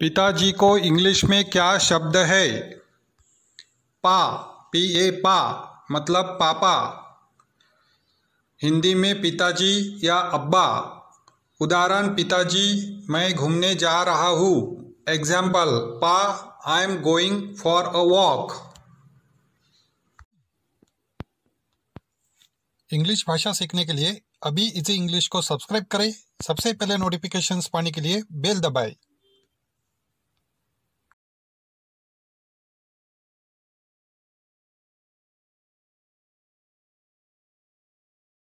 पिताजी को इंग्लिश में क्या शब्द है? पा, पी ए पा मतलब पापा। हिंदी में पिताजी या अब्बा। उदाहरण, पिताजी मैं घूमने जा रहा हूँ। एग्जाम्पल, पा I am going for a walk. English भाषा सीखने के लिए अभी इजी इंग्लिश को सब्सक्राइब करें। सबसे पहले नोटिफिकेशंस पाने के लिए बेल दबाएं।